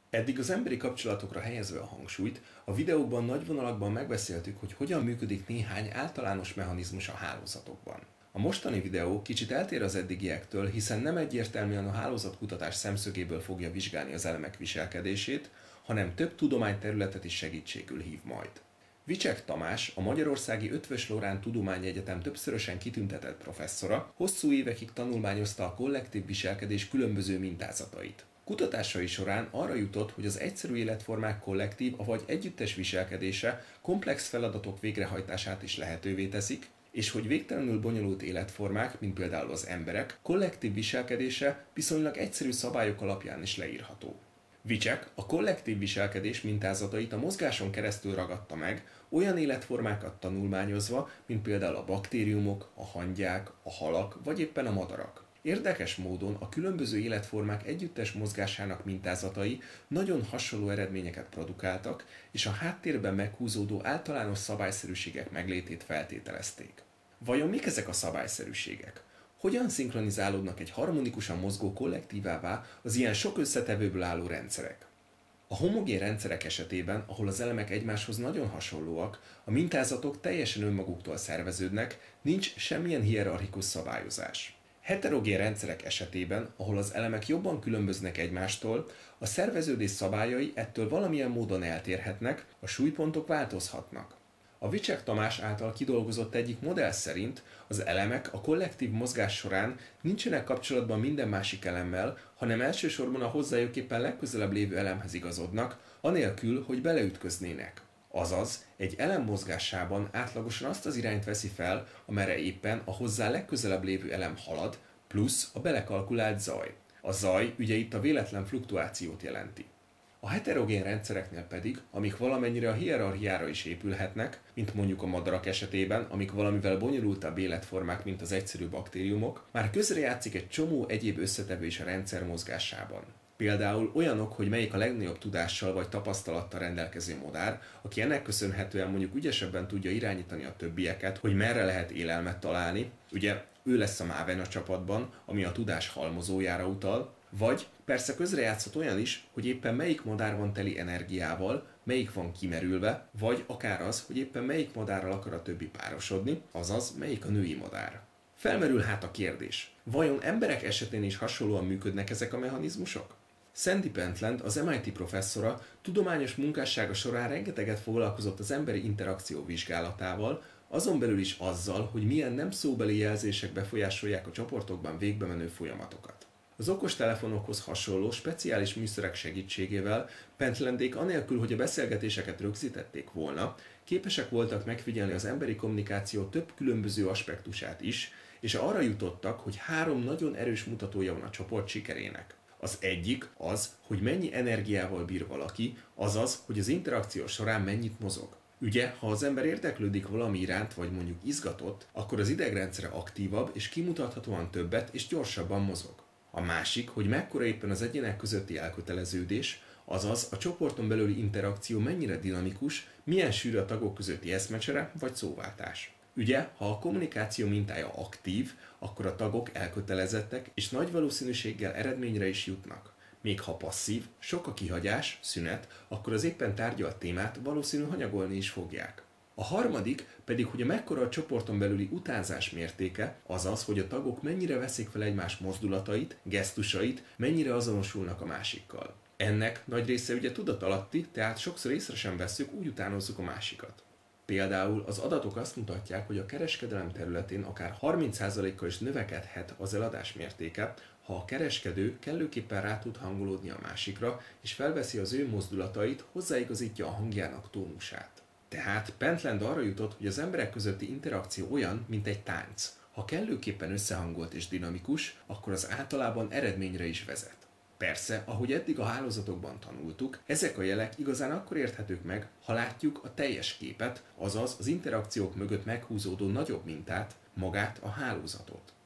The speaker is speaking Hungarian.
Eddig az emberi kapcsolatokra helyezve a hangsúlyt, a videókban nagy vonalakban megbeszéltük, hogy hogyan működik néhány általános mechanizmus a hálózatokban. A mostani videó kicsit eltér az eddigiektől, hiszen nem egyértelműen a hálózatkutatás szemszögéből fogja vizsgálni az elemek viselkedését, hanem több tudományterületet is segítségül hív majd. Vicsek Tamás, a Magyarországi Eötvös Loránd Tudományegyetem többszörösen kitüntetett professzora, hosszú évekig tanulmányozta a kollektív viselkedés különböző mintázatait. Kutatásai során arra jutott, hogy az egyszerű életformák kollektív, avagy együttes viselkedése komplex feladatok végrehajtását is lehetővé teszik, és hogy végtelenül bonyolult életformák, mint például az emberek, kollektív viselkedése viszonylag egyszerű szabályok alapján is leírható. Vicsek a kollektív viselkedés mintázatait a mozgáson keresztül ragadta meg, olyan életformákat tanulmányozva, mint például a baktériumok, a hangyák, a halak vagy éppen a madarak. Érdekes módon a különböző életformák együttes mozgásának mintázatai nagyon hasonló eredményeket produkáltak, és a háttérben meghúzódó általános szabályszerűségek meglétét feltételezték. Vajon mik ezek a szabályszerűségek? Hogyan szinkronizálódnak egy harmonikusan mozgó kollektívává az ilyen sok összetevőből álló rendszerek? A homogén rendszerek esetében, ahol az elemek egymáshoz nagyon hasonlóak, a mintázatok teljesen önmaguktól szerveződnek, nincs semmilyen hierarchikus szabályozás. Heterogén rendszerek esetében, ahol az elemek jobban különböznek egymástól, a szerveződés szabályai ettől valamilyen módon eltérhetnek, a súlypontok változhatnak. A Vicsek Tamás által kidolgozott egyik modell szerint az elemek a kollektív mozgás során nincsenek kapcsolatban minden másik elemmel, hanem elsősorban a hozzájuk éppen legközelebb lévő elemhez igazodnak, anélkül, hogy beleütköznének. Azaz, egy elem mozgásában átlagosan azt az irányt veszi fel, amerre éppen a hozzá legközelebb lévő elem halad, plusz a belekalkulált zaj. A zaj ugye itt a véletlen fluktuációt jelenti. A heterogén rendszereknél pedig, amik valamennyire a hierarchiára is épülhetnek, mint mondjuk a madarak esetében, amik valamivel bonyolultabb életformák, mint az egyszerű baktériumok, már közrejátszik egy csomó egyéb összetevő is a rendszer mozgásában. Például olyanok, hogy melyik a legnagyobb tudással vagy tapasztalattal rendelkező madár, aki ennek köszönhetően mondjuk ügyesebben tudja irányítani a többieket, hogy merre lehet élelmet találni, ugye ő lesz a máven a csapatban, ami a tudás halmozójára utal, vagy persze közrejátszhat olyan is, hogy éppen melyik madár van teli energiával, melyik van kimerülve, vagy akár az, hogy éppen melyik madárral akar a többi párosodni, azaz melyik a női madár. Felmerül hát a kérdés, vajon emberek esetén is hasonlóan működnek ezek a mechanizmusok? Sandy Pentland, az MIT professzora, tudományos munkássága során rengeteget foglalkozott az emberi interakció vizsgálatával, azon belül is azzal, hogy milyen nem szóbeli jelzések befolyásolják a csoportokban végbe menő folyamatokat. Az okostelefonokhoz hasonló speciális műszerek segítségével Pentlandék anélkül, hogy a beszélgetéseket rögzítették volna, képesek voltak megfigyelni az emberi kommunikáció több különböző aspektusát is, és arra jutottak, hogy 3 nagyon erős mutatója van a csoport sikerének. Az egyik az, hogy mennyi energiával bír valaki, azaz, hogy az interakció során mennyit mozog. Ugye, ha az ember érdeklődik valami iránt, vagy mondjuk izgatott, akkor az idegrendszere aktívabb és kimutathatóan többet és gyorsabban mozog. A másik, hogy mekkora éppen az egyének közötti elköteleződés, azaz a csoporton belüli interakció mennyire dinamikus, milyen sűrű a tagok közötti eszmecsere vagy szóváltás. Ugye, ha a kommunikáció mintája aktív, akkor a tagok elkötelezettek és nagy valószínűséggel eredményre is jutnak. Még ha passzív, sok a kihagyás, szünet, akkor az éppen tárgyalt témát valószínű hanyagolni is fogják. A harmadik pedig, hogy mekkora a csoporton belüli utánzás mértéke, azaz, hogy a tagok mennyire veszik fel egymás mozdulatait, gesztusait, mennyire azonosulnak a másikkal. Ennek nagy része ugye tudatalatti, tehát sokszor észre sem vesszük, úgy utánozzuk a másikat. Például az adatok azt mutatják, hogy a kereskedelem területén akár 30%-kal is növekedhet az eladás mértéke, ha a kereskedő kellőképpen rá tud hangolódni a másikra, és felveszi az ő mozdulatait, hozzáigazítja a hangjának tónusát. Tehát Pentland arra jutott, hogy az emberek közötti interakció olyan, mint egy tánc. Ha kellőképpen összehangolt és dinamikus, akkor az általában eredményre is vezet. Persze, ahogy eddig a hálózatokban tanultuk, ezek a jelek igazán akkor érthetők meg, ha látjuk a teljes képet, azaz az interakciók mögött meghúzódó nagyobb mintát, magát a hálózatot.